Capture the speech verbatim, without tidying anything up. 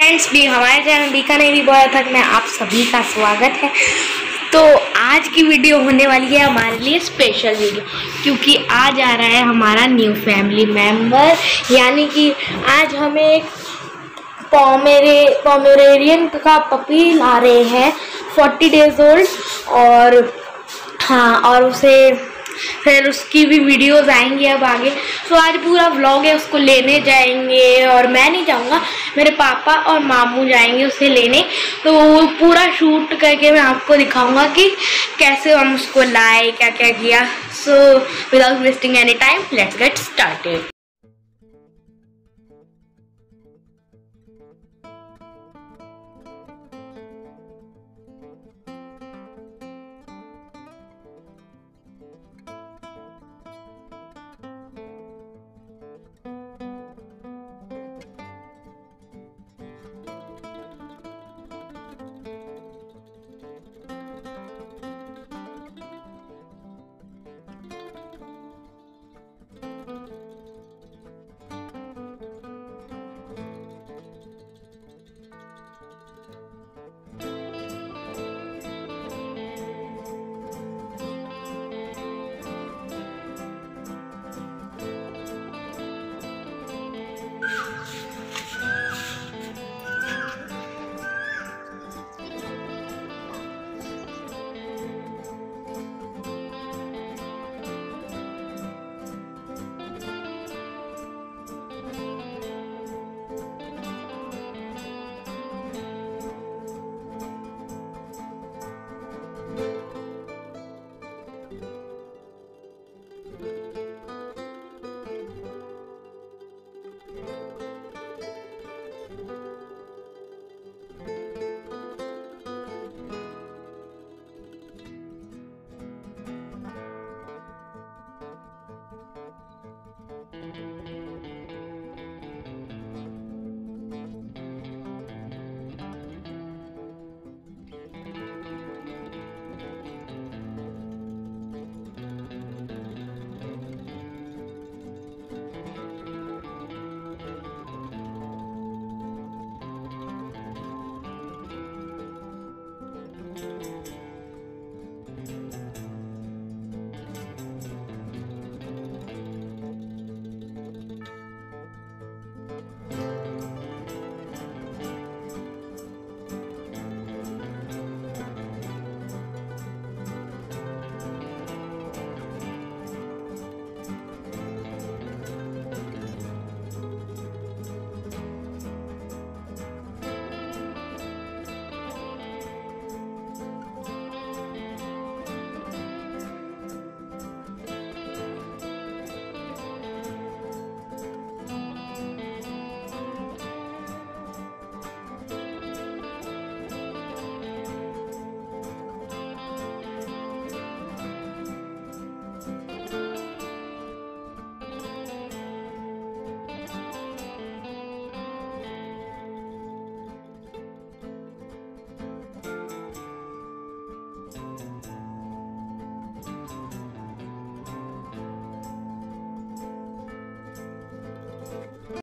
Friends, भी हमारे channel बीकानेरी boy तक में आप सभी का स्वागत है। तो आज की वीडियो होने वाली है हमारे लिए स्पेशल वीडियो, क्योंकि आज आ रहा है हमारा न्यू फैमिली मेम्बर, यानी कि आज हमें एक पोमेरे पोमेरेनियन का पपी ला रहे हैं, फोर्टी डेज ओल्ड। और हाँ, और उसे फिर उसकी भी वीडियोस आएंगी अब आगे। तो आज पूरा व्लॉग है, उसको लेने जाएंगे और मैं नहीं जाऊंगा, मेरे पापा और मामू जाएंगे उसे लेने। तो वो पूरा शूट करके मैं आपको दिखाऊंगा कि कैसे हम उसको लाए, क्या क्या किया। So without wasting any time, let's get started.